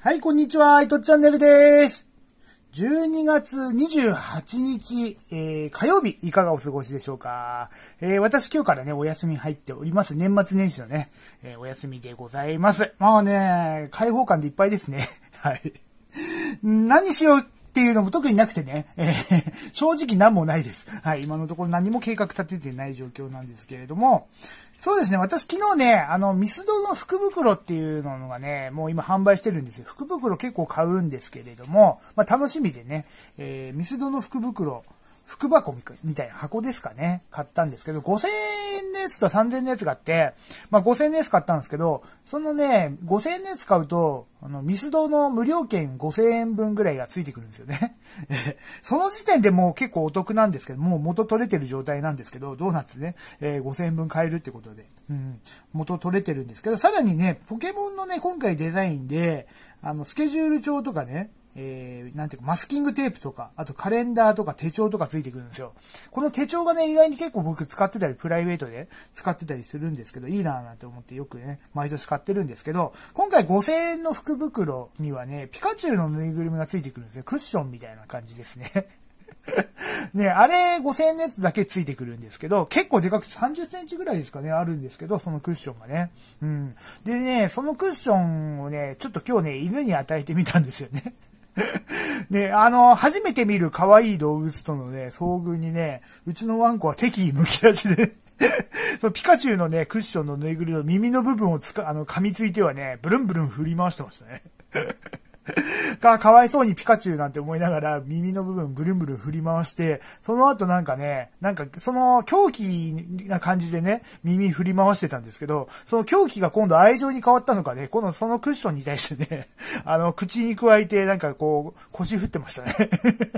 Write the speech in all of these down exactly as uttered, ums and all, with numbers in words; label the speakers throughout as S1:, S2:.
S1: はい、こんにちは。いとっチャンネルです。じゅうにがつにじゅうはちにち、えー、火曜日、いかがお過ごしでしょうか。えー、私今日からね、お休み入っております。年末年始のね、えー、お休みでございます。まあね、開放感でいっぱいですね。はい。何しようっていうのも特になくてね、えー、正直何もないです。はい、今のところ何も計画立ててない状況なんですけれども、そうですね。私昨日ね、あの、ミスドの福袋っていうのがね、もう今販売してるんですよ。福袋結構買うんですけれども、まあ楽しみでね、えー、ミスドの福袋、福箱みたいな箱ですかね、買ったんですけど、ごせんえんのやつとさんぜんえんのやつがあって、まあごせんえんのやつ買ったんですけど、そのね、ごせんえんのやつ買うと、あの、ミスドの無料券ごせんえんぶんぐらいがついてくるんですよね。その時点でもう結構お得なんですけど、もう元取れてる状態なんですけど、ドーナツね、えー、ごせんえんぶん買えるってことで、うん、元取れてるんですけど、さらにね、ポケモンのね、今回デザインで、あの、スケジュール帳とかね、えー、なんていうか、マスキングテープとか、あとカレンダーとか手帳とかついてくるんですよ。この手帳がね、意外に結構僕使ってたり、プライベートで使ってたりするんですけど、いいなぁなんて思ってよくね、毎年買ってるんですけど、今回ごせんえんの福袋にはね、ピカチュウのぬいぐるみがついてくるんですよ。クッションみたいな感じですね。ね、あれごせんえんのやつだけついてくるんですけど、結構でかくてさんじゅっセンチぐらいですかね、あるんですけど、そのクッションがね。うん。でね、そのクッションをね、ちょっと今日ね、犬に与えてみたんですよね。ね、あの、初めて見る可愛い動物とのね、遭遇にね、うちのワンコは敵意むき出しで、そのピカチュウのね、クッションのぬいぐるみの耳の部分をつか、あの、噛みついてはね、ブルンブルン振り回してましたね。か、かわいそうにピカチュウなんて思いながら耳の部分ブルンブルン振り回して、その後なんかね、なんかその狂気な感じでね、耳振り回してたんですけど、その狂気が今度愛情に変わったのかね、今度そのクッションに対してね、あの、口に加えてなんかこう、腰振ってましたね。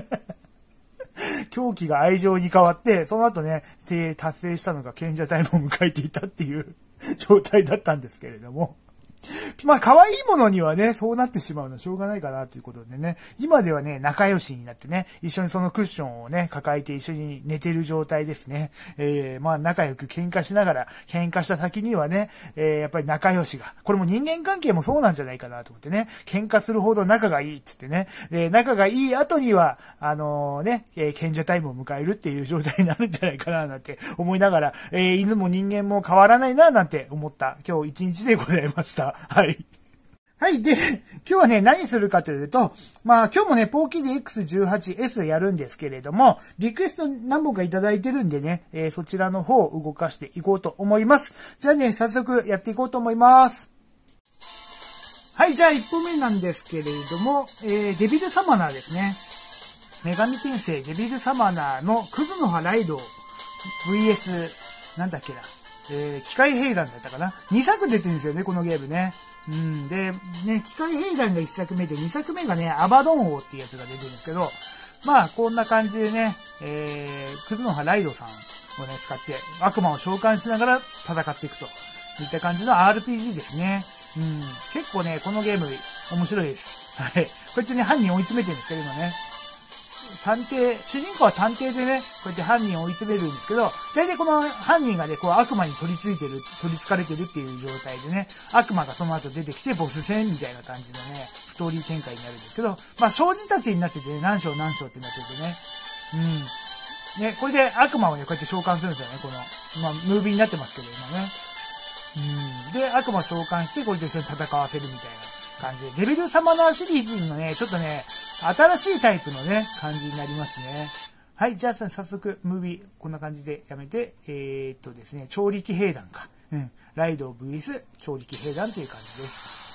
S1: 狂気が愛情に変わって、その後ね、達成したのが賢者タイムを迎えていたっていう状態だったんですけれども。まあ、可愛いものにはね、そうなってしまうのはしょうがないかなということでね、今ではね、仲良しになってね、一緒にそのクッションをね、抱えて一緒に寝てる状態ですね。えー、まあ、仲良く喧嘩しながら、喧嘩した先にはね、えー、やっぱり仲良しが、これも人間関係もそうなんじゃないかなと思ってね、喧嘩するほど仲がいいって言ってね、で、仲がいい後には、あのー、ね、えー、賢者タイムを迎えるっていう状態になるんじゃないかななんて思いながら、えー、犬も人間も変わらないななんて思った今日一日でございました。はい。はい。で、今日はね、何するかというと、まあ今日もね、ポーキーで エックスじゅうはちエス やるんですけれども、リクエスト何本かいただいてるんでね、えー、そちらの方を動かしていこうと思います。じゃあね、早速やっていこうと思います。はい、じゃあいっぽんめなんですけれども、えー、デビルサマナーですね。女神転生デビルサマナーのクズの葉ライド ブイエス、なんだっけな。えー、機械兵団だったかな ?に 作出てるんですよね、このゲームね。うん。で、ね、機械兵団がいっさくめで、にさくめがね、アバドン王っていうやつが出てるんですけど、まあ、こんな感じでね、えー、クズノハライドさんをね、使って悪魔を召喚しながら戦っていくといった感じの アールピージー ですね。うん。結構ね、このゲーム面白いです。はい。こうやってね、犯人追い詰めてるんですけど、今ね。探偵、主人公は探偵でね、こうやって犯人を追い詰めるんですけど、大体この犯人がね、こう悪魔に取り付いてる、取り憑かれてるっていう状態でね、悪魔がその後出てきてボス戦みたいな感じのね、ストーリー展開になるんですけど、まあ、小仕立てになっててね、何章何章ってなっててね、うん。ね、これで悪魔をね、こうやって召喚するんですよね、この、まあ、ムービーになってますけど、今ね。うん。で、悪魔を召喚して、これと一緒に戦わせるみたいな感じで、デビルサマナーシリーズのね、ちょっとね、新しいタイプのね、感じになりますね。はい、じゃあ早速、ムービー、こんな感じでやめて、えー、っとですね、超力兵団か。うん。ライド ブイエス 超力兵団という感じです。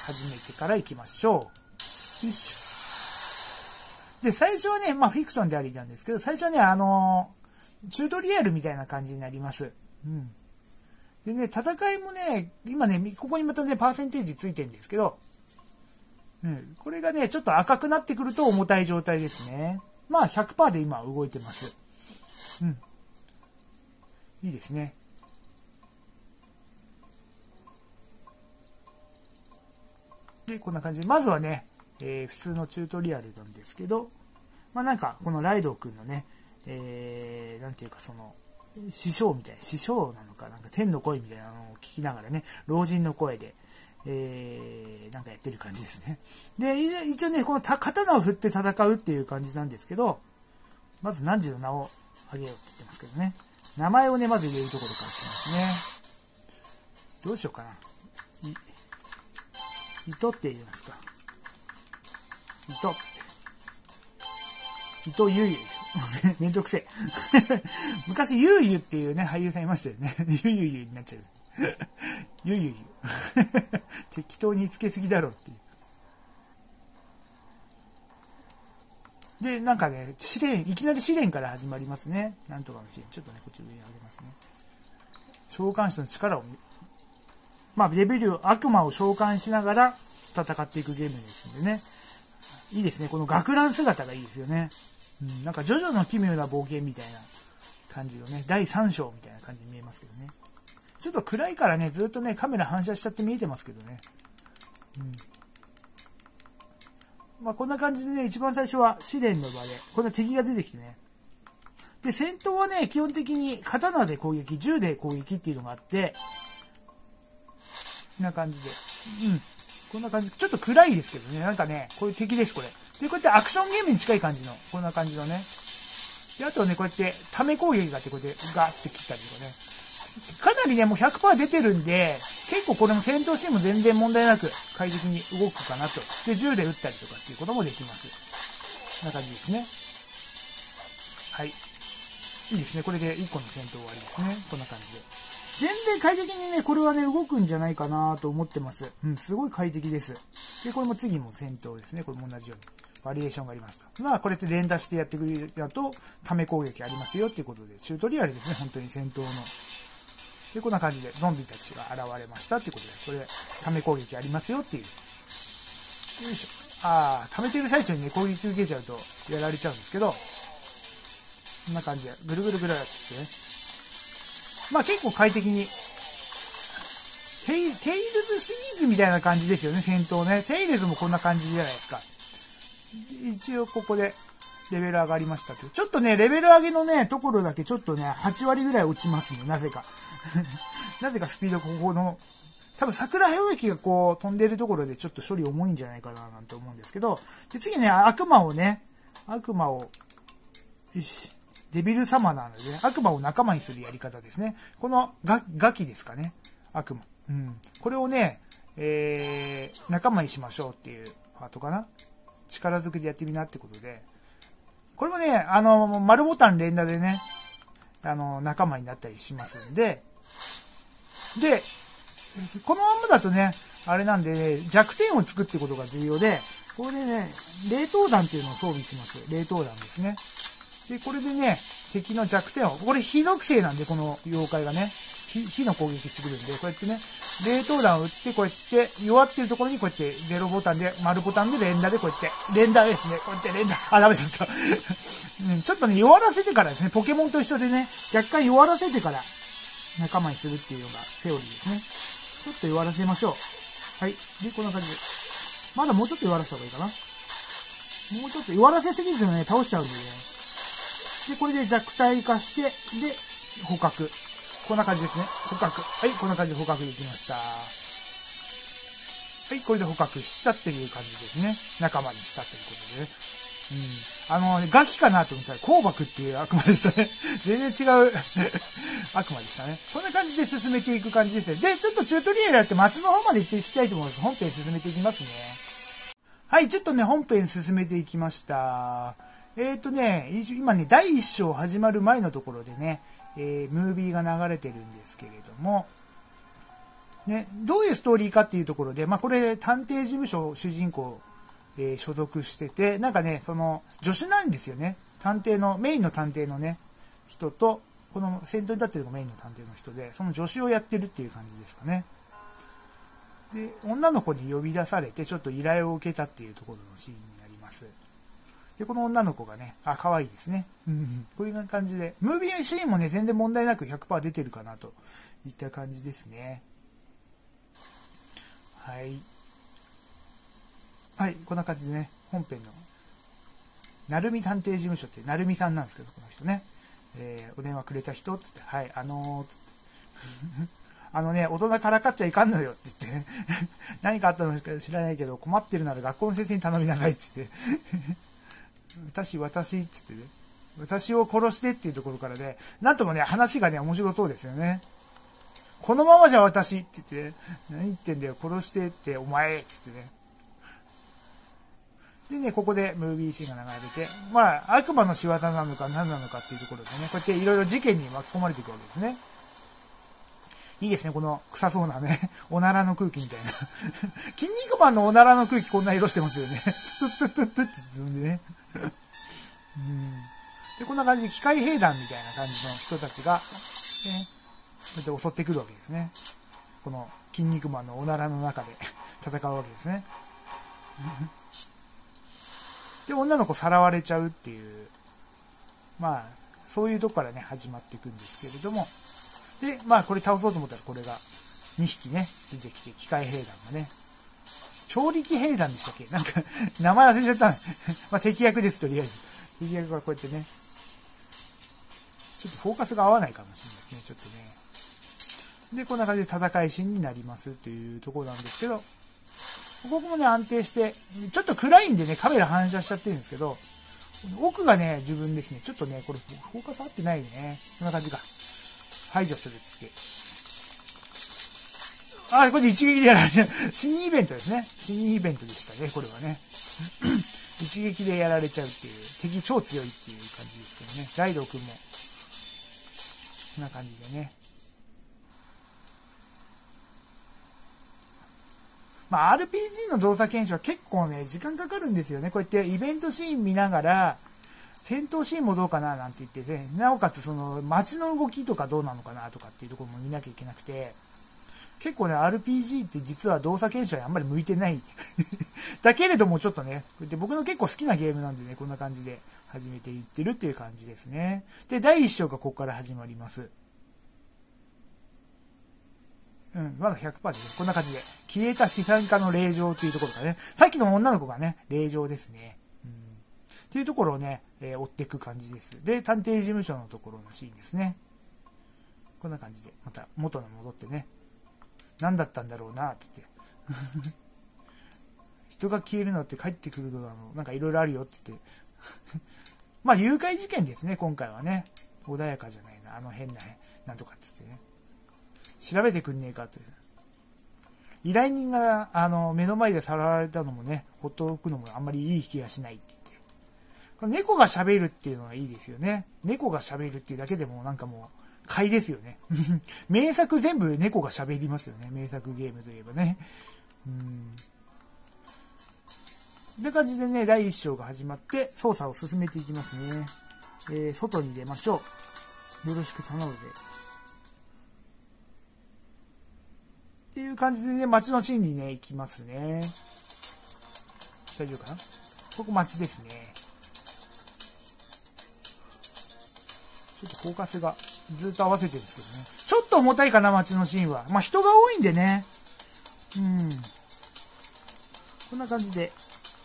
S1: 始めてから行きましょう。よいしょ。で、最初はね、まあフィクションでありなんですけど、最初はね、あのー、チュートリアルみたいな感じになります。うん。でね、戦いもね、今ね、ここにまたね、パーセンテージついてるんですけど、うん、これがね、ちょっと赤くなってくると重たい状態ですね。まあ ひゃくパーセント で今動いてます。うん。いいですね。で、こんな感じで、まずはね、えー、普通のチュートリアルなんですけど、まあなんか、このライドウ君のね、えー、なんていうかその、師匠みたいな、師匠なのか、なんか天の声みたいなのを聞きながらね、老人の声で、 えー、なんかやってる感じですね。で、一応ね、この刀を振って戦うっていう感じなんですけど、まず汝の名を挙げようって言ってますけどね。名前をね、まず入れるところからしてますね。どうしようかな。い、糸って言いますか。糸って。糸ゆうゆう。めんどくせえ。昔、ゆうゆうっていうね、俳優さんいましたよね。ゆゆゆになっちゃう。ゆゆゆ。適当につけすぎだろうっていう。で、なんかね、試練、いきなり試練から始まりますね。なんとかの試練。ちょっとね、こっち上に上げますね。召喚師の力を、まあ、レベル、悪魔を召喚しながら戦っていくゲームですんでね。いいですね。この学ラン姿がいいですよね。うん、なんか、ジョジョの奇妙な冒険みたいな感じのね、だいさん章みたいな感じに見えますけどね。ちょっと暗いからね、ずっとね、カメラ反射しちゃって見えてますけどね。うん。まあ、こんな感じでね、一番最初は試練の場で、こんな敵が出てきてね。で、戦闘はね、基本的に刀で攻撃、銃で攻撃っていうのがあって、こんな感じで。うん。こんな感じ。ちょっと暗いですけどね。なんかね、こういう敵です、これ。で、こうやってアクションゲームに近い感じの、こんな感じのね。で、あとね、こうやって、ため攻撃があって、こうやってガーって切ったりとかね。かなりね、もう ひゃくパーセント 出てるんで、結構これも戦闘シーンも全然問題なく快適に動くかなと。で、銃で撃ったりとかっていうこともできます。こんな感じですね。はい。いいですね。これでいっこの戦闘終わりですね。こんな感じで。全然快適にね、これはね、動くんじゃないかなと思ってます。うん、すごい快適です。で、これも次も戦闘ですね。これも同じように。バリエーションがありますと。まあ、これって連打してやってくれると、ため攻撃ありますよっていうことで、チュートリアルですね。本当に戦闘の。で、こんな感じでゾンビたちが現れましたっていうことで、これ、ため攻撃ありますよっていう。よいしょ。ああ、溜めてる最中にね、攻撃受けちゃうとやられちゃうんですけど、こんな感じで、ぐるぐるぐるってしてね。まあ結構快適に、テイ、テイルズシリーズみたいな感じですよね、戦闘ね。テイルズもこんな感じじゃないですか。一応ここでレベル上がりましたけど、ちょっとね、レベル上げのね、ところだけちょっとね、はち割ぐらい落ちますね、なぜか。なぜかスピード、ここの、多分桜兵液がこう飛んでるところでちょっと処理重いんじゃないかななんて思うんですけど、で次ね、悪魔をね、悪魔を、よし、デビルサマナーなので、ね、悪魔を仲間にするやり方ですね。このガガキですかね、悪魔。うん。これをね、えー、仲間にしましょうっていうパートかな。力ずくでやってみなってことで、これもね、あの、丸ボタン連打でね、あの、仲間になったりしますんで、で、このままだとね、あれなんで、ね、弱点をつくってことが重要で、これでね、冷凍弾っていうのを装備します。冷凍弾ですね。で、これでね、敵の弱点を、これ火属性なんで、この妖怪がね、火、火の攻撃してくるんで、こうやってね、冷凍弾を撃って、こうやって、弱ってるところにこうやって、ゼロボタンで、丸ボタンで連打でこうやって、連打ですね。こうやって連打。あ、ダメだった。うん、ちょっとね、弱らせてからですね、ポケモンと一緒でね、若干弱らせてから、仲間にするっていうのがセオリーですね。ちょっと弱らせましょう。はい。で、こんな感じで。まだもうちょっと弱らせた方がいいかな。もうちょっと弱らせすぎずにね、倒しちゃうんでね。で、これで弱体化して、で、捕獲。こんな感じですね。捕獲。はい、こんな感じで捕獲できました。はい、これで捕獲したっていう感じですね。仲間にしたということでね。うん。あの、ね、ガキかなと思ったら、コウバクっていう悪魔でしたね。全然違う悪魔でしたね。こんな感じで進めていく感じですね。で、ちょっとチュートリアルやって街の方まで行っていきたいと思います。本編進めていきますね。はい、ちょっとね、本編進めていきました。えーとね、今ね、だいいっ章始まる前のところでね、えー、ムービーが流れてるんですけれども、ね、どういうストーリーかっていうところで、まあこれ、探偵事務所主人公、えー、所属してて、なんかね、その、助手なんですよね。探偵の、メインの探偵のね、人と、この先頭に立ってるのがメインの探偵の人で、その助手をやってるっていう感じですかね。で、女の子に呼び出されて、ちょっと依頼を受けたっていうところのシーンになります。で、この女の子がね、あ、可愛いですね。こういう感じで、ムービーシーンもね、全然問題なく ひゃくパーセント 出てるかなといった感じですね。はい。はい、こんな感じでね、本編の、なるみ探偵事務所って、なるみさんなんですけど、この人ね、えー、お電話くれた人つって、はい、あのー、 あのね、大人からかっちゃいかんのよって言って、何かあったのか知らないけど、困ってるなら学校の先生に頼みなさいって言って、私、私って言ってね、私を殺してっていうところからね、なんともね、話がね、面白そうですよね。このままじゃ私って言って、何言ってんだよ、殺してってお前って言ってね。でね、ここでムービーシーンが流れて、まあ、悪魔の仕業なのか何なのかっていうところでね、こうやっていろいろ事件に巻き込まれていくわけですね。いいですね、この臭そうなね、おならの空気みたいな。筋肉マンのおならの空気こんな色してますよね。プップップップッって言うんでね。うん、で、こんな感じで機械兵団みたいな感じの人たちが、ね、こうやって襲ってくるわけですね。この筋肉マンのおならの中で戦うわけですね。で、女の子さらわれちゃうっていう、まあ、そういうとこからね、始まっていくんですけれども、で、まあ、これ倒そうと思ったら、これがにひきね、出てきて、機械兵団がね、超力兵団でしたっけなんか、名前忘れちゃったね。まあ、敵役です、とりあえず。敵役がこうやってね、ちょっとフォーカスが合わないかもしれないですね、ちょっとね。で、こんな感じで戦いシーンになりますっていうところなんですけど、ここもね、安定して、ちょっと暗いんでね、カメラ反射しちゃってるんですけど、奥がね、自分ですね。ちょっとね、これ、フォーカス合ってないね。こんな感じか。排除するっつって。あ、これで一撃でやられちゃう。死にイベントですね。死にイベントでしたね、これはね。一撃でやられちゃうっていう。敵超強いっていう感じですけどね。ライド君も。こんな感じでね。まあ、アールピージー の動作検証は結構ね、時間かかるんですよね。こうやってイベントシーン見ながら、戦闘シーンもどうかななんて言ってね、なおかつその街の動きとかどうなのかなとかっていうところも見なきゃいけなくて、結構ね、アールピージー って実は動作検証にあんまり向いてない。だけれどもちょっとね、こうやって僕の結構好きなゲームなんでね、こんな感じで始めていってるっていう感じですね。で、だいいっ章がここから始まります。うん、まだ ひゃくパーセント です。こんな感じで。消えた資産家の令状っていうところがね、さっきの女の子がね、令状ですね。うん。っていうところをね、えー、追っていく感じです。で、探偵事務所のところのシーンですね。こんな感じで、また元に戻ってね、何だったんだろうな、って言って。人が消えるのって帰ってくるのなの、なんかいろいろあるよ、って言って。まあ、誘拐事件ですね、今回はね。穏やかじゃないな、あの変な、なんとかって言ってね。調べてくんねえかって。依頼人が、あの、目の前でさらわれたのもね、ほっとくのもあんまりいい気がしないって言って。この猫が喋るっていうのがいいですよね。猫が喋るっていうだけでもなんかもう、買いですよね。名作全部猫が喋りますよね。名作ゲームといえばね。うん。って感じでね、だいいっ章が始まって、操作を進めていきますね。えー、外に出ましょう。よろしく頼むぜ。っていう感じでね、街のシーンにね、行きますね。大丈夫かな？ここ街ですね。ちょっとフォーカスがずっと合わせてるんですけどね。ちょっと重たいかな、街のシーンは。まあ、人が多いんでね。うん。こんな感じで。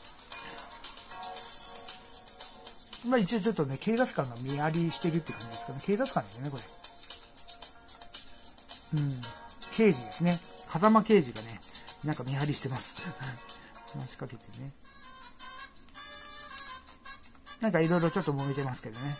S1: まあ一応ちょっとね、警察官が見張りしてるって感じですかね。警察官ですよね、これ。うん。刑事ですね。風間刑事がね、なんか見張りしてます。話しかけてね。なんかいろいろちょっと揉めてますけどね。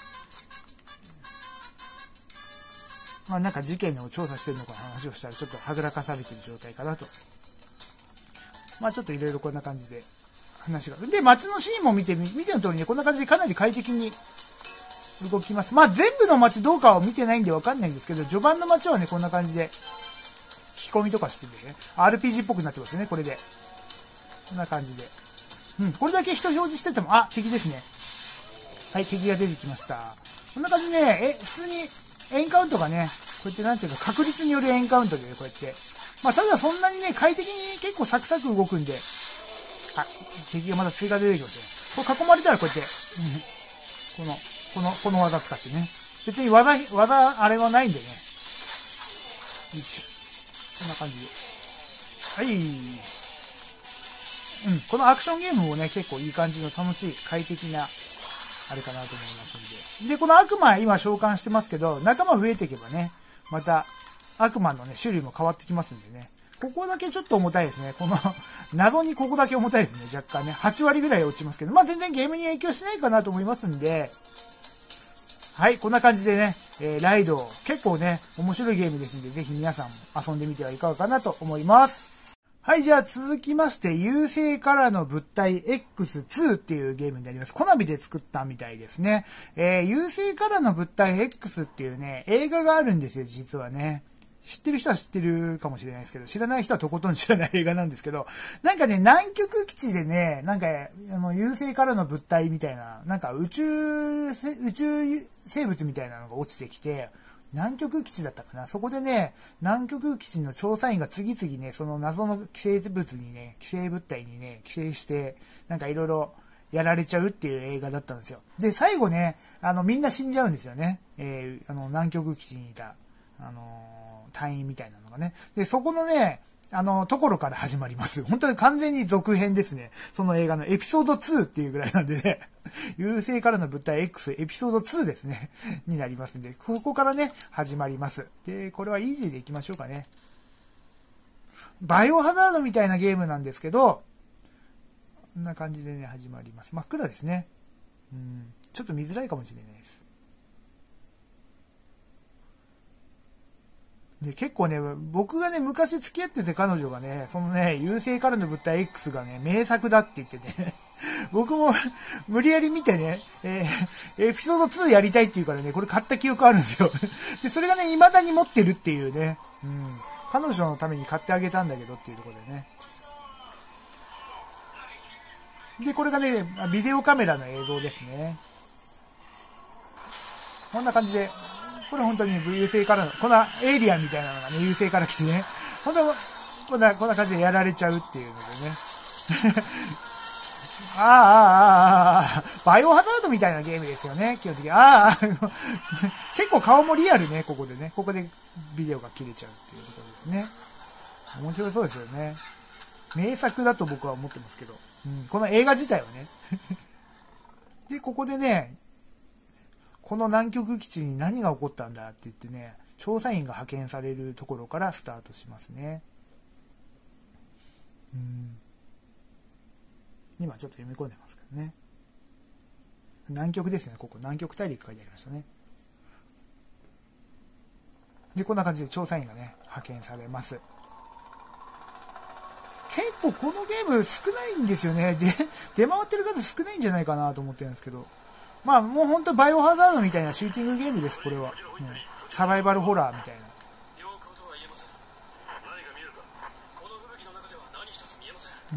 S1: まあなんか事件を調査してるのか話をしたらちょっとはぐらかされてる状態かなと。まあちょっといろいろこんな感じで話が。で、街のシーンも見て、見ての通りね、こんな感じでかなり快適に動きます。まあ全部の街どうかは見てないんでわかんないんですけど、序盤の街はね、こんな感じで、聞き込みとかしてるんでね、アールピージー っぽくなってますね、これで。こんな感じで。うん、これだけ人表示してても、あ、敵ですね。はい、敵が出てきました。こんな感じでね、え、普通にエンカウントがね、こうやってなんていうか、確率によるエンカウントで、こうやって。まあ、ただそんなにね、快適に結構サクサク動くんで、あ、敵がまだ追加で出てきましたね。これ囲まれたらこうやって、うん、この、この、この技使ってね。別に技、技、あれはないんでね。よいしょ。こんな感じで。はい。うん、このアクションゲームもね、結構いい感じの楽しい、快適な、あれかなと思いますんで。で、この悪魔今召喚してますけど、仲間増えていけばね、また、 悪魔のね、種類も変わってきますんでね。ここだけちょっと重たいですね。この謎にここだけ重たいですね。若干ね。はち割ぐらい落ちますけど。まあ全然ゲームに影響しないかなと思いますんで。はい、こんな感じでね、えー、ライド、結構ね、面白いゲームですんで、ぜひ皆さんも遊んでみてはいかがかなと思います。はい、じゃあ続きまして、優勢からの物体 エックスツー っていうゲームになります。コナミで作ったみたいですね。えー、優勢からの物体 X っていうね、映画があるんですよ、実はね。知ってる人は知ってるかもしれないですけど、知らない人はとことん知らない映画なんですけど、なんかね、南極基地でね、なんか、あの、優勢からの物体みたいな、なんか宇宙、宇宙生物みたいなのが落ちてきて、南極基地だったかな。そこでね、南極基地の調査員が次々ね、その謎の寄生物にね、寄生物体にね、寄生して、なんかいろいろやられちゃうっていう映画だったんですよ。で、最後ね、あの、みんな死んじゃうんですよね。えー、あの、南極基地にいた、あのー、隊員みたいなのがね。で、そこのね、あの、ところから始まります。本当に完全に続編ですね。その映画のエピソードツーっていうぐらいなんでね、優勢からの物体 X エピソードツーですね。になりますんで、ここからね、始まります。で、これはイージーでいきましょうかね。バイオハザードみたいなゲームなんですけど、こんな感じでね、始まります。真っ暗ですね。うん、ちょっと見づらいかもしれないです。で、結構ね、僕がね、昔付き合ってて彼女がね、そのね、優勢からの物体 X がね、名作だって言ってね、僕も無理やり見てね、えー、エピソードツーやりたいって言うからね、これ買った記憶あるんですよ。で、それがね、未だに持ってるっていうね、うん。彼女のために買ってあげたんだけどっていうところでね。で、これがね、ビデオカメラの映像ですね。こんな感じで、これ本当に優勢からの、こんなエイリアンみたいなのがね、優勢から来てね、本当こんな、こんな感じでやられちゃうっていうのでね。ああ、ああ、ああ、バイオハザードみたいなゲームですよね、基本的に。ああ、結構顔もリアルね、ここでね。ここでビデオが切れちゃうっていうところですね。面白そうですよね。名作だと僕は思ってますけど。うん、この映画自体はね。で、ここでね、この南極基地に何が起こったんだって言ってね、調査員が派遣されるところからスタートしますね。うん、今ちょっと読み込んでますけどね。南極ですね、ここ。南極大陸書いてありましたね。で、こんな感じで調査員がね、派遣されます。結構このゲーム少ないんですよね。で、出回ってる方少ないんじゃないかなと思ってるんですけど。まあもうほんとバイオハザードみたいなシューティングゲームです、これは。うん、サバイバルホラーみたいな。うん。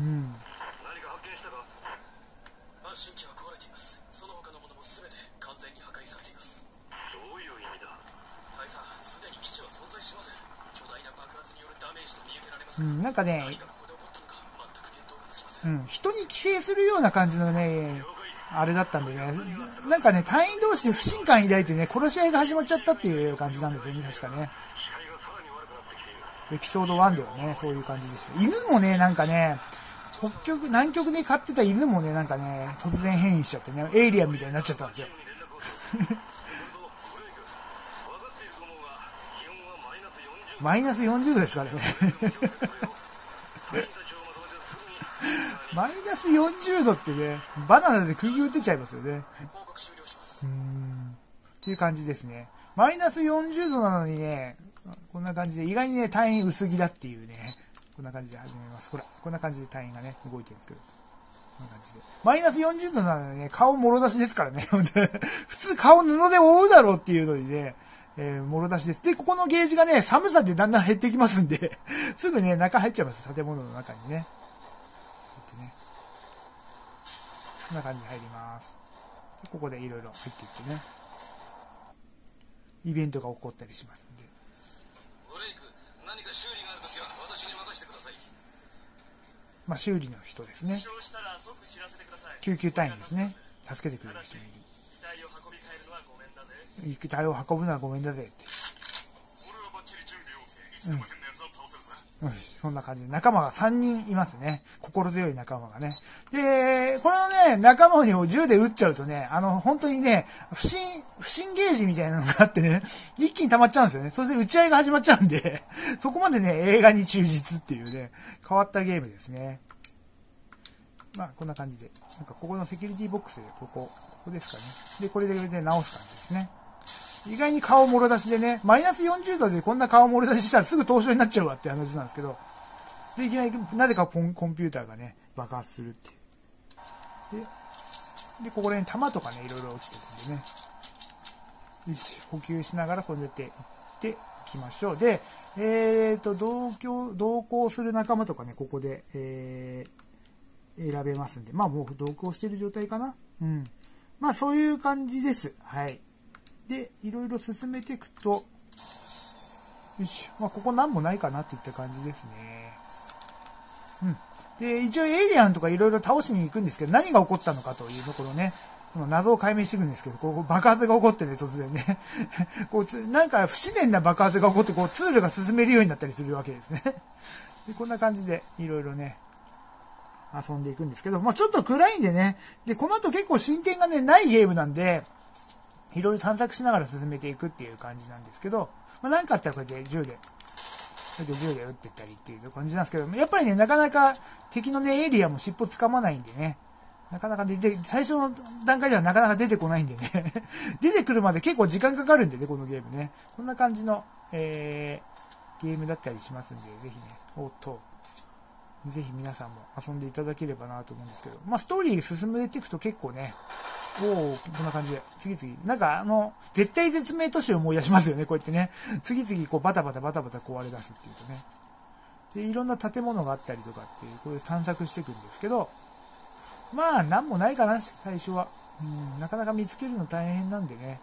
S1: 新規は壊れています。その他のものも全て完全に破壊されています。どういう意味だ。大佐、すでに基地は存在しません。巨大な爆発によるダメージと見受けられますが、うん、なんかね、何がここで起こったのか全く見当がつきません。うん、人に寄生するような感じのね、あれだったんでね、なんかね、隊員同士で不信感抱いてね、殺し合いが始まっちゃったっていう感じなんですよね、確かね。エピソードワンではね、そういう感じでした。犬もね、なんかね、北極、南極で飼ってた犬もね、なんかね、突然変異しちゃってね、エイリアンみたいになっちゃったんですよ。マイナスよんじゅうどですからね。マイナスよんじゅうどってね、バナナで釘打てちゃいますよね。うーん。っていう感じですね。マイナスよんじゅうどなのにね、こんな感じで、意外にね、隊員薄着だっていうね、こんな感じで始めます。ほら、こんな感じで隊員がね、動いてるんですけど。こんな感じで。マイナスよんじゅうどなのにね、顔もろ出しですからね。普通顔布で覆うだろうっていうのにね、えー、もろ出しです。で、ここのゲージがね、寒さでだんだん減ってきますんで、すぐね、中入っちゃいます。建物の中にね。こんな感じで入ります。でここでいろいろ入っていってね。イベントが起こったりしますんで。ブレイク、何か修理があるときは私に任せてください。まあ修理の人ですね。救急隊員ですね。助けてくれる人がいる。遺体を運び帰るのはごめんだぜ。遺体を運ぶのはごめんだぜって。俺はバッチリ準備を。いつでも変なやつは倒せるさ。うよし、そんな感じで仲間がさんにんいますね。心強い仲間がね。で、これをね、仲間に銃で撃っちゃうとね、あの、本当にね、不審、不審ゲージみたいなのがあってね、一気に溜まっちゃうんですよね。そして撃ち合いが始まっちゃうんで、そこまでね、映画に忠実っていうね、変わったゲームですね。まあ、こんな感じで。なんか、ここのセキュリティボックスで、ここ、ここですかね。で、これで、ね、直す感じですね。意外に顔もろ出しでね、マイナスよんじゅうどでこんな顔もろ出ししたらすぐ凍傷になっちゃうわって話なんですけど、で、いきなり、なぜかコンピューターがね、爆発するっていう。で、で、ここら辺弾とかね、いろいろ落ちてるんでね。よし、補給しながらこうやっていっていきましょう。で、えーと、同居、同行する仲間とかね、ここで、えー、選べますんで、まあもう同行してる状態かな。うん。まあそういう感じです。はい。で、いろいろ進めていくと、よし、まあ、ここなんもないかなっていった感じですね。うん。で、一応エイリアンとかいろいろ倒しに行くんですけど、何が起こったのかというところね、この謎を解明していくんですけど、こう爆発が起こってね、突然ね。こうつ、なんか不自然な爆発が起こって、こうツールが進めるようになったりするわけですね。で、こんな感じでいろいろね、遊んでいくんですけど、まあ、ちょっと暗いんでね、で、この後結構進展がね、ないゲームなんで、いろいろ探索しながら進めていくっていう感じなんですけど、まあ、なんかあったらこうやって銃で、こうやって銃で撃っていったりっていう感じなんですけど、やっぱりね、なかなか敵のね、エリアも尻尾つかまないんでね、なかなか出て、最初の段階ではなかなか出てこないんでね、出てくるまで結構時間かかるんでね、このゲームね。こんな感じの、えー、ゲームだったりしますんで、ぜひね、おっと、ぜひ皆さんも遊んでいただければなと思うんですけど、まあ、ストーリー進めていくと結構ね、おお、こんな感じで、次々。なんか、あの、絶対絶命都市を思い出しますよね、こうやってね。次々、こう、バタバタバタバタ壊れ出すっていうとね。で、いろんな建物があったりとかっていう、こういう探索していくんですけど、まあ、なんもないかな、最初は。うん、なかなか見つけるの大変なんでね。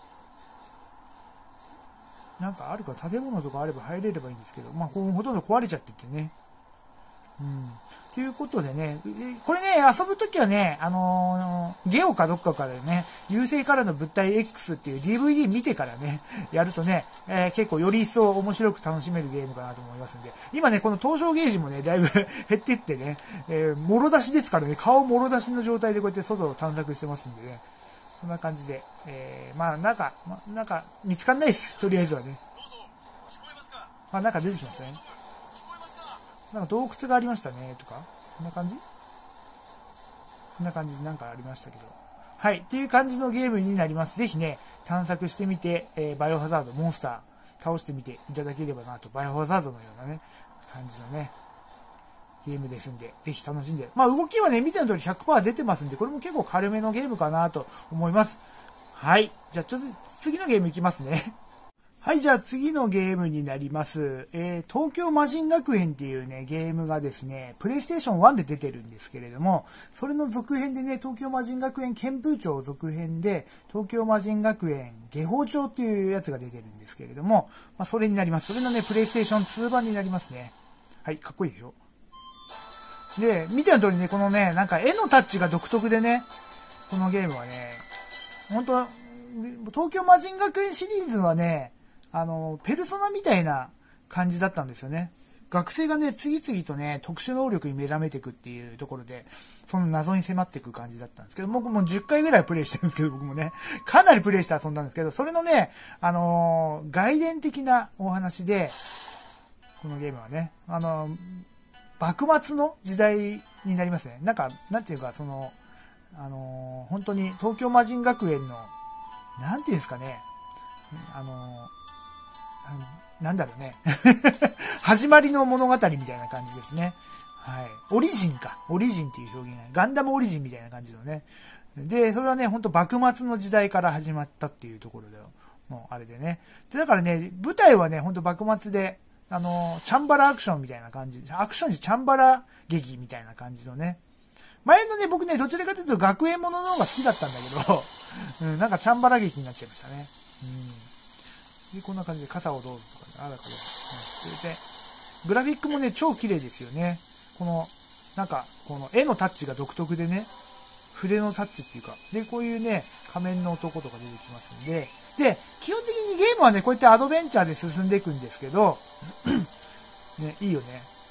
S1: なんかあるか、建物とかあれば入れればいいんですけど、まあ、こうほとんど壊れちゃっててね。うん。ということでね、これね、遊ぶときはね、あのー、ゲオかどっかからね、優勢からの物体 X っていう ディーブイディー 見てからね、やるとね、えー、結構より一層面白く楽しめるゲームかなと思いますんで、今ね、この登場ゲージもね、だいぶ減っていってね、えー、もろ出しですからね、顔もろ出しの状態でこうやって外を探索してますんでね、そんな感じで、えー、まあなんか、まあ、なんか見つかんないです、とりあえずはね。まあなんか出てきましたね。なんか洞窟がありましたね、とか。こんな感じこんな感じでなんかありましたけど。はい。っていう感じのゲームになります。ぜひね、探索してみて、えー、バイオハザード、モンスター、倒してみていただければなと。バイオハザードのようなね、感じのね、ゲームですんで、ぜひ楽しんで。まあ動きはね、見ての通り ひゃくパーセント 出てますんで、これも結構軽めのゲームかなと思います。はい。じゃあ、ちょっと次のゲームいきますね。はい、じゃあ次のゲームになります。えー、東京魔人学園っていうね、ゲームがですね、プレイステーションワンで出てるんですけれども、それの続編でね、東京魔人学園剣風町続編で、東京魔人学園下法町っていうやつが出てるんですけれども、まあ、それになります。それのね、プレイステーションツー版になりますね。はい、かっこいいでしょ。で、見ての通りね、このね、なんか絵のタッチが独特でね、このゲームはね、本当東京魔人学園シリーズはね、あの、ペルソナみたいな感じだったんですよね。学生がね、次々とね、特殊能力に目覚めていくっていうところで、その謎に迫っていく感じだったんですけど、僕もじゅっかいぐらいプレイしてるんですけど、僕もね、かなりプレイして遊んだんですけど、それのね、あのー、外伝的なお話で、このゲームはね、あのー、幕末の時代になりますね。なんか、なんていうか、その、あのー、本当に東京魔人学園の、なんていうんですかね、あのー、なんだろうね。始まりの物語みたいな感じですね。はい。オリジンか。オリジンっていう表現が。ガンダムオリジンみたいな感じのね。で、それはね、ほんと幕末の時代から始まったっていうところで、もうあれでね。で、だからね、舞台はね、ほんと幕末で、あの、チャンバラアクションみたいな感じ。アクション時チャンバラ劇みたいな感じのね。前のね、僕ね、どちらかというと学園ものの方が好きだったんだけど、うん、なんかチャンバラ劇になっちゃいましたね。うんで、こんな感じで傘をどうぞとかね、あらかどうぞ。うん、で、グラフィックもね、超綺麗ですよね。この、なんか、この絵のタッチが独特でね、筆のタッチっていうか、で、こういうね、仮面の男とか出てきますんで、で、基本的にゲームはね、こうやってアドベンチャーで進んでいくんですけど、ね、いいよね。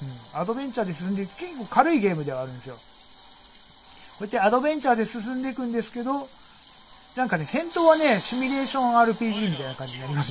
S1: うん。アドベンチャーで進んでいく、結構軽いゲームではあるんですよ。こうやってアドベンチャーで進んでいくんですけど、なんかね、戦闘はね、シミュレーション アールピージー みたいな感じになります。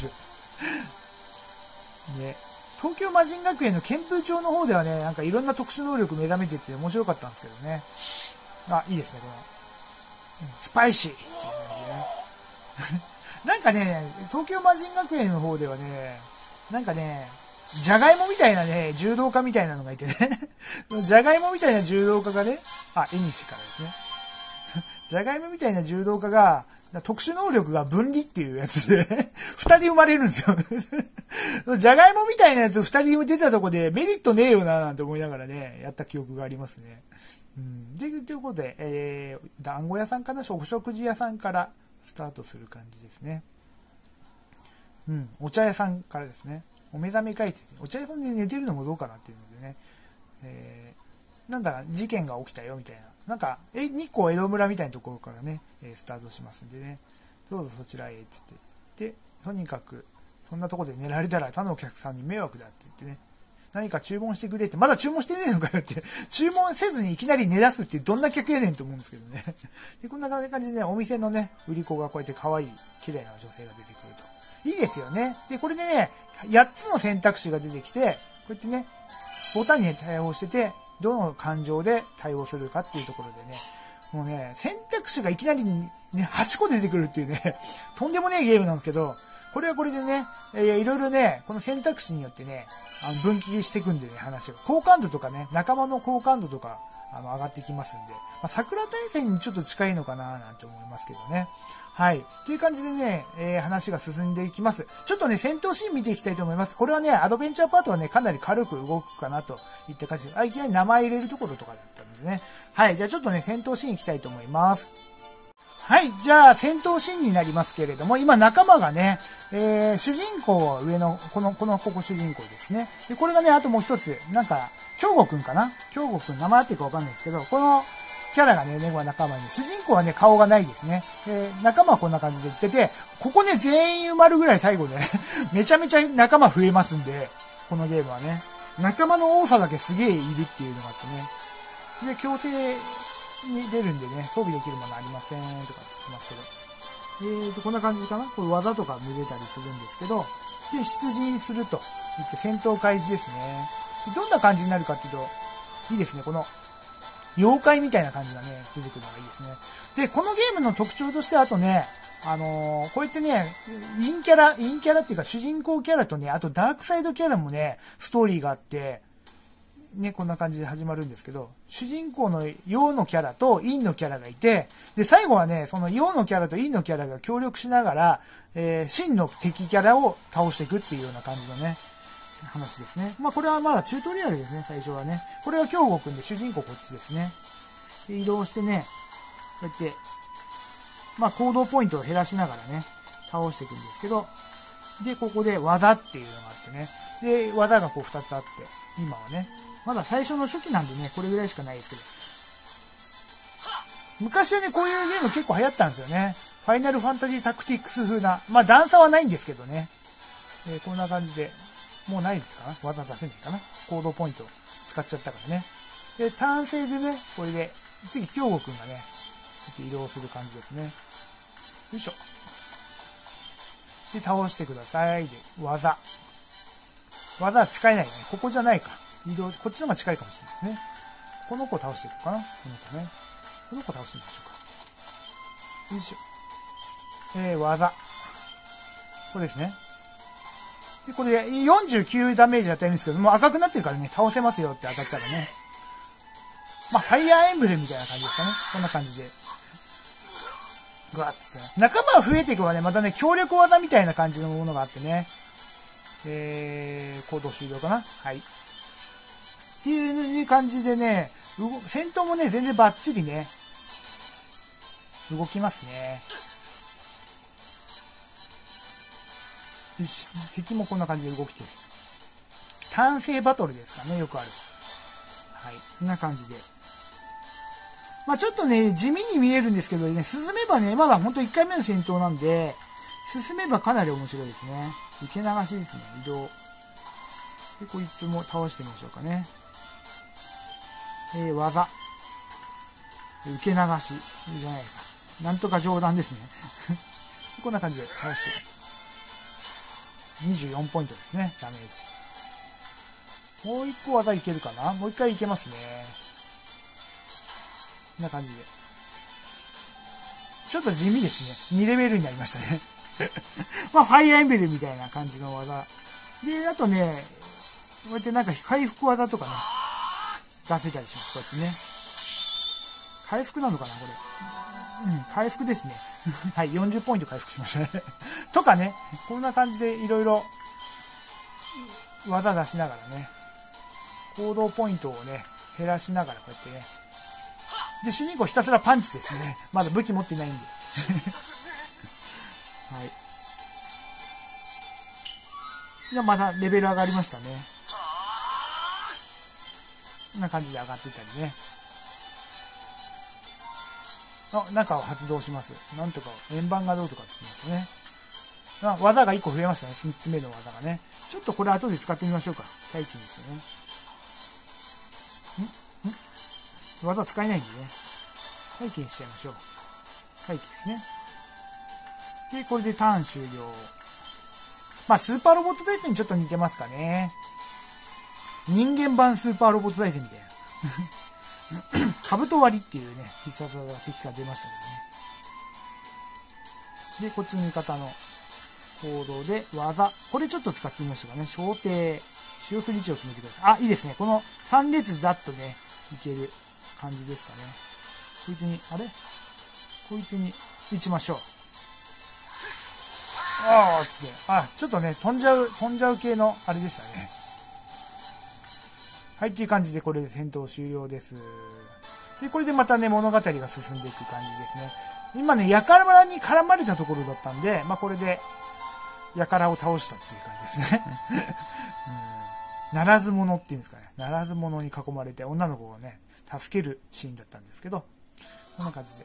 S1: ね。東京魔人学園の剣風町の方ではね、なんかいろんな特殊能力目覚めてって面白かったんですけどね。あ、いいですね、この。スパイシーっていう感じでね。なんかね、東京魔人学園の方ではね、なんかね、じゃがいもみたいなね、柔道家みたいなのがいてね。じゃがいもみたいな柔道家がね、あ、えにしからですね。じゃがいもみたいな柔道家が、特殊能力が分離っていうやつで、二人生まれるんですよ。じゃがいもみたいなやつ二人出たとこでメリットねえよななんて思いながらね、やった記憶がありますね。うん、で、ということで、えー、団子屋さんかな、お食事屋さんからスタートする感じですね。うん、お茶屋さんからですね。お目覚め会って、お茶屋さんで寝てるのもどうかなっていうのでね、えー、なんだか事件が起きたよみたいな。なんか、え、日光江戸村みたいなところからね、えー、スタートしますんでね、どうぞそちらへって言って、で、とにかく、そんなところで寝られたら他のお客さんに迷惑だって言ってね、何か注文してくれって、まだ注文してねえのかよって、注文せずにいきなり寝出すってどんな客やねんと思うんですけどね。で、こんな感じでね、お店のね、売り子がこうやって可愛い、綺麗な女性が出てくると。いいですよね。で、これでね、やっつの選択肢が出てきて、こうやってね、ボタンに対応してて、どの感情で対応するかっていうところでね、もうね、選択肢がいきなりね、はちこ出てくるっていうね、とんでもねえゲームなんですけど、これはこれでね、えー、いろいろね、この選択肢によってね、あの分岐していくんでね、話が。好感度とかね、仲間の好感度とか、あの、上がってきますんで、まあ、桜大戦にちょっと近いのかななんて思いますけどね。はい。という感じでね、えー、話が進んでいきます。ちょっとね、戦闘シーン見ていきたいと思います。これはね、アドベンチャーパートはね、かなり軽く動くかなといった感じで、あ、いきなり名前入れるところとかだったんでね。はい。じゃあちょっとね、戦闘シーン行きたいと思います。はい。じゃあ、戦闘シーンになりますけれども、今仲間がね、えー、主人公は上の、この、この、ここ主人公ですね。で、これがね、あともう一つ、なんか、京吾くんかな京吾くん、名前あってるかわかんないですけど、この、キャラがね、猫は仲間に。主人公はね、顔がないですね。えー、仲間はこんな感じで言ってて、ここね、全員埋まるぐらい最後ね、めちゃめちゃ仲間増えますんで、このゲームはね。仲間の多さだけすげえいるっていうのがあってね。で、強制に出るんでね、装備できるものありませんとかって言ってますけど。えーと、こんな感じかなこれ技とか見れたりするんですけど、で、出陣すると言って戦闘開始ですね。どんな感じになるかっていうと、いいですね、この、妖怪みたいな感じがね、出てくるのがいいですね。で、このゲームの特徴としてあとね、あのー、こうやってね、インキャラ、インキャラっていうか主人公キャラとね、あとダークサイドキャラもね、ストーリーがあって、ね、こんな感じで始まるんですけど、主人公の陽のキャラと陰のキャラがいて、で、最後はね、その陽のキャラと陰のキャラが協力しながら、えー、真の敵キャラを倒していくっていうような感じのね、話ですね。まあこれはまだチュートリアルですね、最初はね。これは京吾くんで主人公こっちですね。で、移動してね、こうやって、まあ行動ポイントを減らしながらね、倒していくんですけど、で、ここで技っていうのがあってね。で、技がこうふたつあって、今はね、まだ最初の初期なんでね、これぐらいしかないですけど。昔はね、こういうゲーム結構流行ったんですよね。ファイナルファンタジータクティックス風な。まあ段差はないんですけどね。えー、こんな感じで。もうないですかな技出せないかな行動ポイント使っちゃったからね。で、単性でね、これで、次、京吾くんがね、移動する感じですね。よいしょ。で、倒してください。で、技。技は使えないよね。ここじゃないか。移動、こっちの方が近いかもしれないね。この子を倒していくかなこの子ね。この子を倒してみましょうか。よいしょ。えー、技。そうですね。で、これよんじゅうきゅうダメージだったらいいんですけど、もう赤くなってるからね、倒せますよって当たったらね。まあ、ファイアーエンブレムみたいな感じですかね。こんな感じで。ぐわっつって、ね。仲間が増えていくはね、またね、協力技みたいな感じのものがあってね。えー、行動終了かなはい。っていう感じでね、戦闘もね、全然バッチリね、動きますね。よし、敵もこんな感じで動きてる。単性バトルですかね、よくある。はい、こんな感じで。まあちょっとね、地味に見えるんですけどね、進めばね、まだほんといっかいめの戦闘なんで、進めばかなり面白いですね。受け流しですね、移動。で、こいつも倒してみましょうかね。 えー、技。受け流し。じゃないか。なんとか上段ですね。こんな感じで倒して。にじゅうよんポイントですね、ダメージ。もう一個技いけるかな？もう一回いけますね。こんな感じで。ちょっと地味ですね。にレベルになりましたね。まあ、ファイアーエンベルみたいな感じの技。で、あとね、こうやってなんか回復技とかね、出せたりします。こうやってね。回復なのかなこれ。うん、回復ですね。はい、よんじゅうポイント回復しましたね。とかね、こんな感じでいろいろ技出しながらね、行動ポイントをね、減らしながらこうやってね。で、主人公ひたすらパンチですね。まだ武器持っていないんで。はい。じゃあまたレベル上がりましたね。こんな感じで上がっていったりね。あ、中を発動します。なんとか、円盤がどうとかって言いますね。あ、技がいっこ増えましたね。みっつめの技がね。ちょっとこれ後で使ってみましょうか。待機にしてね。んん技使えないんでね。待機にしちゃいましょう。待機ですね。で、これでターン終了。まあ、スーパーロボット対戦にちょっと似てますかね。人間版スーパーロボット対戦みたいな。兜割りっていうね、必殺技が敵から出ましたけどね。で、こっちの味方の行動で技。これちょっと使ってみましたかね。小艇。使用する位置を決めてください。あ、いいですね。このさん列だっとね、いける感じですかね。こいつに、あれこいつに打ちましょう。ああ、つって。あ、ちょっとね、飛んじゃう、飛んじゃう系のあれでしたね。はい、っていう感じでこれで戦闘終了です。で、これでまたね、物語が進んでいく感じですね。今ね、やかららに絡まれたところだったんで、まあ、これで、やからを倒したっていう感じですね。うん、ならず者っていうんですかね。ならず者に囲まれて、女の子をね、助けるシーンだったんですけど、こんな感じで。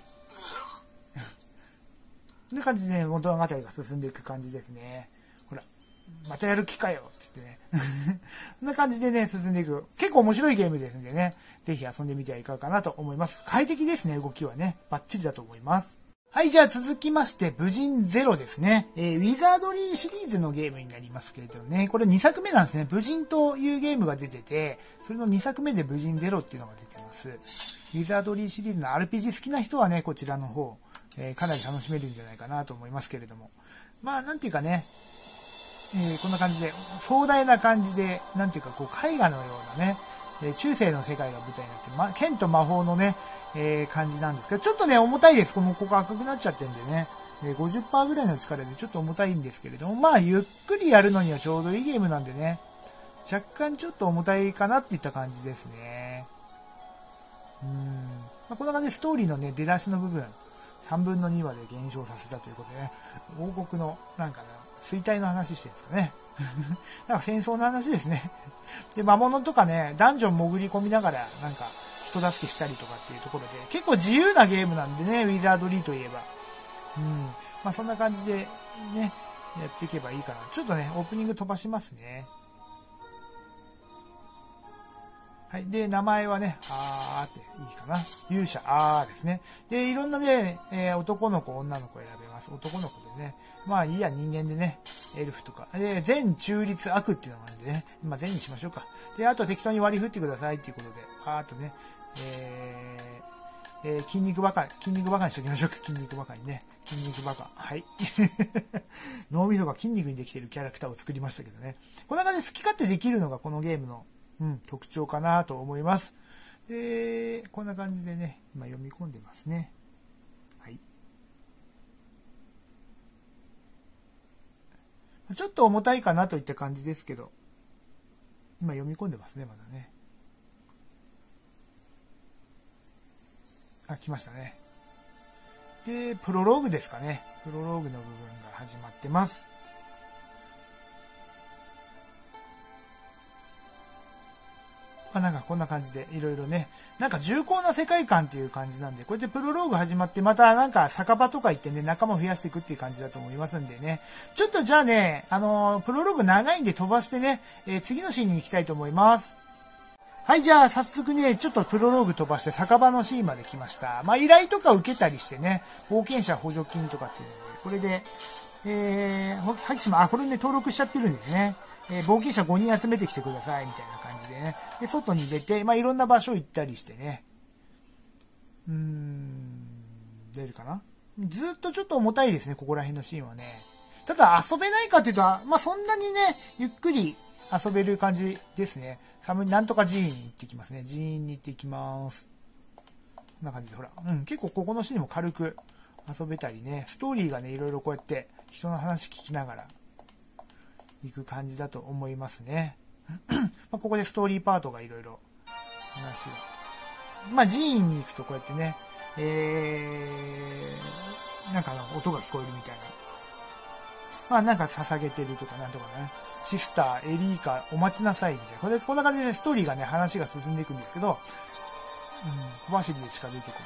S1: こんな感じで、ね、物語が進んでいく感じですね。ほら、またやる気かよって言ってね。こんな感じでね、進んでいく。結構面白いゲームですんでね、ぜひ遊んでみてはいかがかなと思います。快適ですね、動きはね。バッチリだと思います。はい、じゃあ続きまして、武人ゼロですね。えー、ウィザードリーシリーズのゲームになりますけれどね、これにさくめなんですね。武人というゲームが出てて、それのにさくめで武人ゼロっていうのが出てます。ウィザードリーシリーズの アールピージー 好きな人はね、こちらの方、えー、かなり楽しめるんじゃないかなと思いますけれども。まあ、なんていうかね、えー、こんな感じで、壮大な感じで、なんていうか、こう、絵画のようなね、えー、中世の世界が舞台になって、ま、剣と魔法のね、えー、感じなんですけど、ちょっとね、重たいです。この、ここ赤くなっちゃってるんでね、えー、ごじゅっパーセント ぐらいの力でちょっと重たいんですけれども、まあ、ゆっくりやるのにはちょうどいいゲームなんでね、若干ちょっと重たいかなっていった感じですね。うーん。まあ、こんな感じでストーリーのね、出だしの部分、さんぶんのにわで減少させたということでね、王国の、なんかね、衰退の話してるんですかね。なんか戦争の話ですね。で、魔物とかね、ダンジョン潜り込みながら、なんか、人助けしたりとかっていうところで、結構自由なゲームなんでね、ウィザードリーといえば。うん。まあそんな感じで、ね、やっていけばいいかな。ちょっとね、オープニング飛ばしますね。はい。で、名前はね、あーっていいかな。勇者、あーですね。で、いろんなね、えー、男の子、女の子選べます。男の子でね。まあいいや、人間でね、エルフとか。で、全中立悪っていうのがあるんでね。まあ全にしましょうか。で、あと適当に割り振ってくださいっていうことで、あーっとね、えー、えー、筋肉バカ、筋肉バカにしておきましょうか。筋肉バカにね。筋肉バカ。はい。脳みそが筋肉にできているキャラクターを作りましたけどね。こんな感じで好き勝手できるのがこのゲームの、うん、特徴かなと思います。で、こんな感じでね、今読み込んでますね。はい。ちょっと重たいかなといった感じですけど、今読み込んでますね、まだね。あ、来ましたね。で、プロローグですかね。プロローグの部分が始まってます。まあ、なんかこんな感じでいろいろね、なんか重厚な世界観っていう感じなんで、こうやってプロローグ始まってまたなんか酒場とか行ってね、仲間を増やしていくっていう感じだと思いますんでね。ちょっとじゃあね、あのー、プロローグ長いんで飛ばしてね、えー、次のシーンに行きたいと思います。 はい、じゃあ早速ね、ちょっとプロローグ飛ばして酒場のシーンまで来ました。まあ依頼とか受けたりしてね、冒険者補助金とかっていうので、これで、えー、ハキシマ、あ、これね、登録しちゃってるんですね。えー、冒険者ごにん集めてきてください、みたいな感じでね。で、外に出て、まあいろんな場所行ったりしてね。うーん、出るかな？ずっとちょっと重たいですね、ここら辺のシーンはね。ただ遊べないかっていうと、まあそんなにね、ゆっくり遊べる感じですね。寒い、なんとか寺院に行ってきますね。寺院に行ってきます。こんな感じで、ほら。うん、結構ここのシーンも軽く遊べたりね。ストーリーがね、いろいろこうやって人の話聞きながら行く感じだと思いますね。まあここでストーリーパートがいろいろ話が。まあ寺院に行くとこうやってね、えー、なんかの音が聞こえるみたいな。まあなんか捧げてるとかなんとかね。シスター、エリーカ、お待ちなさいみたいな。これ、こんな感じでストーリーがね、話が進んでいくんですけど、うん、小走りで近づいてく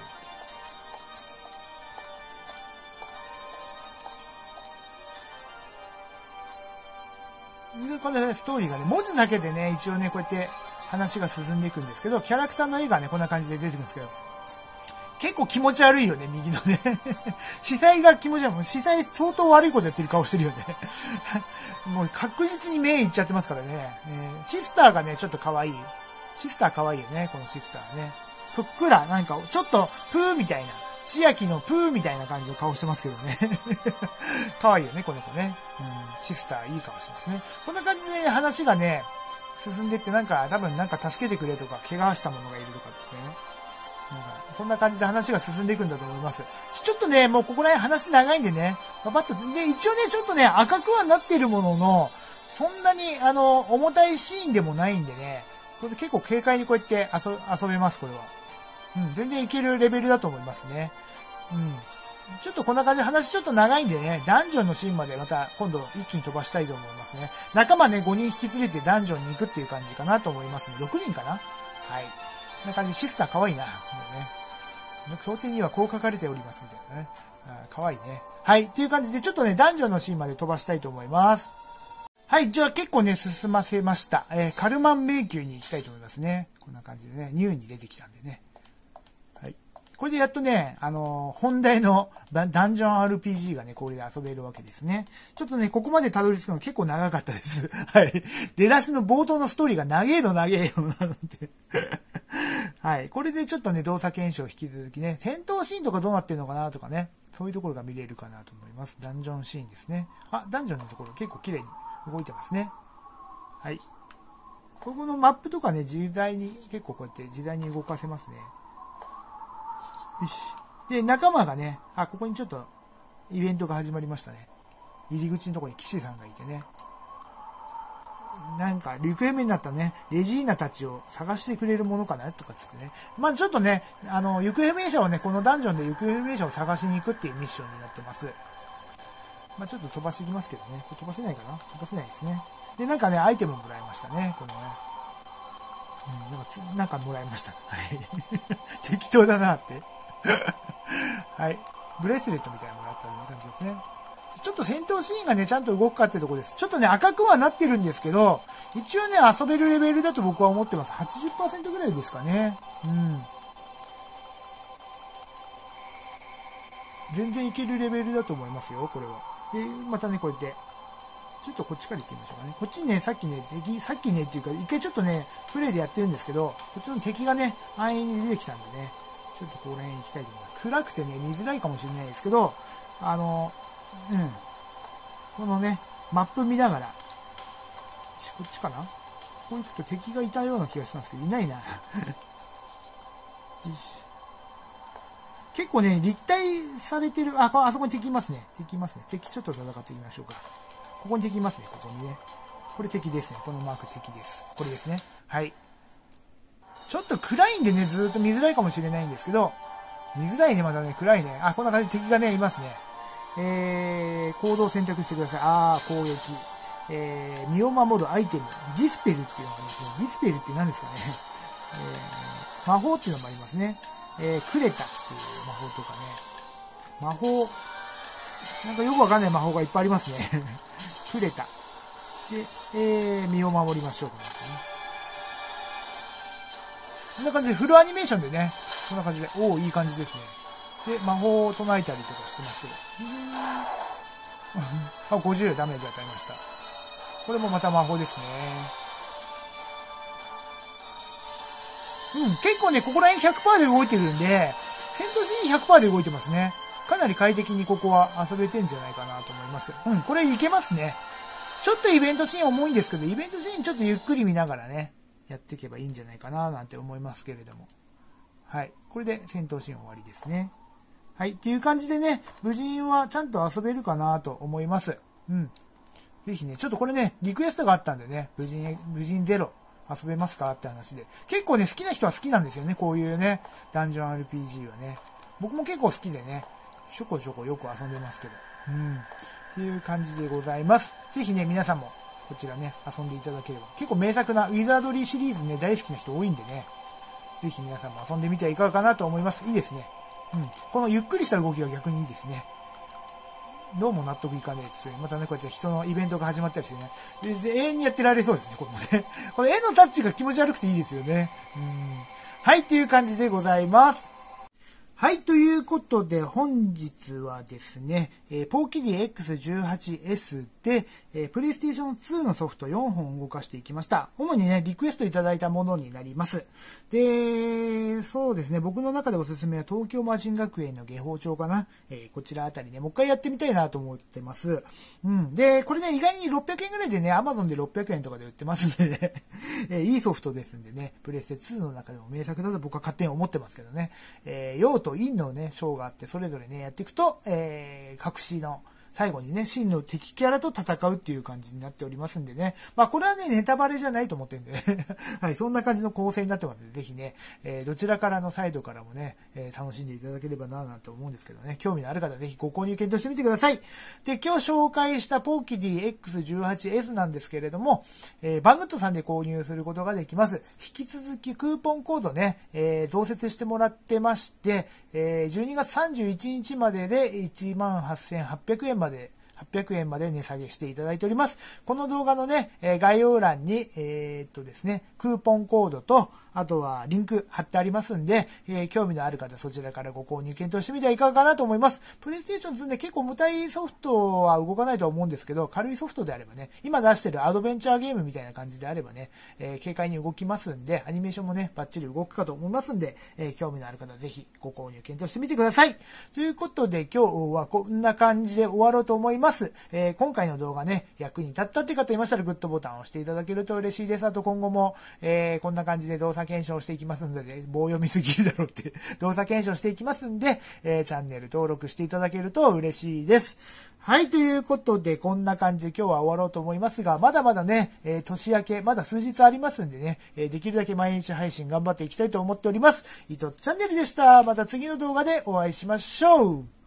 S1: る。で、これストーリーがね、文字だけでね、一応ね、こうやって話が進んでいくんですけど、キャラクターの絵がね、こんな感じで出てくるんですけど、結構気持ち悪いよね、右のね。視線が気持ち悪い。視線相当悪いことやってる顔してるよね。もう確実に目いっちゃってますからね。えー、シスターがね、ちょっと可愛い。シスター可愛いよね、このシスターね。ふっくら、なんか、ちょっと、プーみたいな。千秋のプーみたいな感じの顔してますけどね。可愛いよね、この子ね。うん、シスターいい顔してますね。こんな感じで、ね、話がね、進んでって、なんか、多分なんか助けてくれとか、怪我したものがいるとかってね。なんかそんな感じで話が進んでいくんだと思います。ちょっとね、もうここら辺話長いんでね、パパッと、で、一応ね、ちょっとね、赤くはなっているものの、そんなに、あの、重たいシーンでもないんでね、これ結構軽快にこうやって遊遊べます、これは。うん、全然いけるレベルだと思いますね。うん。ちょっとこんな感じで話ちょっと長いんでね、ダンジョンのシーンまでまた今度一気に飛ばしたいと思いますね。仲間ね、ごにん引き連れてダンジョンに行くっていう感じかなと思いますね。ろくにんかな？はい。こんな感じ、シスター可愛いな。もうね。この経典にはこう書かれておりますみたいなね。あ、可愛いね。はい。っていう感じで、ちょっとね、ダンジョンのシーンまで飛ばしたいと思います。はい。じゃあ結構ね、進ませました。えー、カルマン迷宮に行きたいと思いますね。こんな感じでね、ニューに出てきたんでね。はい。これでやっとね、あのー、本題のダンジョン アールピージー がね、これで遊べるわけですね。ちょっとね、ここまでたどり着くの結構長かったです。はい。出だしの冒頭のストーリーが長えの長えよなので。はい。これでちょっとね、動作検証引き続きね、戦闘シーンとかどうなってるのかなとかね、そういうところが見れるかなと思います。ダンジョンシーンですね。あ、ダンジョンのところ結構綺麗に動いてますね。はい。ここのマップとかね、時代に、結構こうやって時代に動かせますね。よし。で、仲間がね、あ、ここにちょっとイベントが始まりましたね。入り口のところに騎士さんがいてね。なんか、行方不明になったね、レジーナたちを探してくれるものかなとかつってね。まあちょっとね、あの、行方不明者をね、このダンジョンで行方不明者を探しに行くっていうミッションになってます。まあちょっと飛ばしていきますけどね。これ飛ばせないかな？飛ばせないですね。で、なんかね、アイテムもらいましたね。このね。うん、なんかつ、なんかもらいました。はい。適当だなって。はい。ブレスレットみたいなのもらったような感じですね。ちょっと戦闘シーンがね、ちゃんと動くかってとこです。ちょっとね、赤くはなってるんですけど、一応ね、遊べるレベルだと僕は思ってます。はちじゅっパーセント ぐらいですかね。うん。全然いけるレベルだと思いますよ、これは。で、またね、こうやって。ちょっとこっちから行ってみましょうかね。こっちにね、さっきね、敵、さっきねっていうか、一回ちょっとね、プレイでやってるんですけど、こっちの敵がね、安易に出てきたんでね、ちょっとここら辺行きたいと思います。暗くてね、見づらいかもしれないですけど、あの、うん。このね、マップ見ながら、こっちかな？ここに行くと敵がいたような気がしたんですけど、いないな。よし。結構ね、立体されてる、あ、あそこに敵いますね。敵いますね。敵ちょっと戦ってみましょうか。ここに敵いますね、ここにね。これ敵ですね。このマーク敵です。これですね。はい。ちょっと暗いんでね、ずーっと見づらいかもしれないんですけど、見づらいね、まだね、暗いね。あ、こんな感じで敵がね、いますね。えー、行動を選択してください。あー、攻撃。えー、身を守るアイテム。ディスペルっていうのがありますね。ディスペルって何ですかね。えー、魔法っていうのもありますね。えー、クレタっていう魔法とかね。魔法、なんかよくわかんない魔法がいっぱいありますね。クレタ。で、えー、身を守りましょうか、ね。 こんな感じでフルアニメーションでね、こんな感じで、おお、いい感じですね。で、魔法を唱えたりとかしてますけど。あ、ごじゅうダメージ与えました。これもまた魔法ですね。うん、結構ね、ここら辺 ひゃくパーセント で動いてるんで、戦闘シーン ひゃくパーセント で動いてますね。かなり快適にここは遊べてんじゃないかなと思います。うん、これいけますね。ちょっとイベントシーン重いんですけど、イベントシーンちょっとゆっくり見ながらね、やっていけばいいんじゃないかななんて思いますけれども。はい。これで戦闘シーン終わりですね。はい。っていう感じでね、武人はちゃんと遊べるかなと思います。うん。ぜひね、ちょっとこれね、リクエストがあったんでね、武人、武人ゼロ遊べますかって話で。結構ね、好きな人は好きなんですよね、こういうね、ダンジョン アールピージー はね。僕も結構好きでね、ちょこちょこよく遊んでますけど。うん。っていう感じでございます。ぜひね、皆さんもこちらね、遊んでいただければ。結構名作なウィザードリーシリーズね、大好きな人多いんでね。ぜひ皆さんも遊んでみてはいかがかなと思います。いいですね。うん。このゆっくりした動きが逆にいいですね。どうも納得いかねえですよ。またね、こうやって人のイベントが始まったりしてね。で、で永遠にやってられそうですね、これもね。この絵のタッチが気持ち悪くていいですよね。うん。はい、という感じでございます。はい、ということで本日はですね、えー、ポーキディ エックスじゅうはちエス で、えー、プレイステーションツーのソフトよんほん動かしていきました。主にね、リクエストいただいたものになります。で、そうですね、僕の中でおすすめは東京魔人学園の下剋帳かな。えー、こちらあたりね、もう一回やってみたいなと思ってます。うん。で、これね、意外にろっぴゃくえんぐらいでね、Amazon でろっぴゃくえんとかで売ってますんでね、えー、いいソフトですんでね、プレイステツーの中でも名作だと僕は勝手に思ってますけどね。えー、用途陰のね、章があって、それぞれね、やっていくと、えー、隠しの、最後にね、真の敵キャラと戦うっていう感じになっておりますんでね。まあこれはね、ネタバレじゃないと思ってるんでね。はい、そんな感じの構成になってますので、ぜひね、えー、どちらからのサイドからもね、えー、楽しんでいただければなぁなんて思うんですけどね。興味のある方はぜひご購入検討してみてください。で、今日紹介したポーキディ エックスじゅうはちエス なんですけれども、えー、バングッドさんで購入することができます。引き続きクーポンコードね、えー、増設してもらってまして、えー、じゅうにがつさんじゅういちにちまでで いちまんはっせんはっぴゃくえんまではっぴゃくえんまで値下げしていただいております。この動画のね、えー、概要欄に、えー、っとですね、クーポンコードと、あとはリンク貼ってありますんで、えー、興味のある方そちらからご購入検討してみてはいかがかなと思います。プレイステーションツーで結構無体ソフトは動かないとは思うんですけど、軽いソフトであればね、今出してるアドベンチャーゲームみたいな感じであればね、えー、軽快に動きますんで、アニメーションもね、バッチリ動くかと思いますんで、えー、興味のある方はぜひご購入検討してみてください。ということで今日はこんな感じで終わろうと思います。えー、今回の動画ね、役に立ったって方いましたらグッドボタンを押していただけると嬉しいです。あと今後も、えー、こんな感じで動作検証していきますので、棒読みすぎるだろうって動作検証していきますんで、えー、チャンネル登録していただけると嬉しいです。はい、ということでこんな感じで今日は終わろうと思いますが、まだまだね、えー、年明けまだ数日ありますんでね、えー、できるだけ毎日配信頑張っていきたいと思っております。伊藤チャンネルでした。また次の動画でお会いしましょう。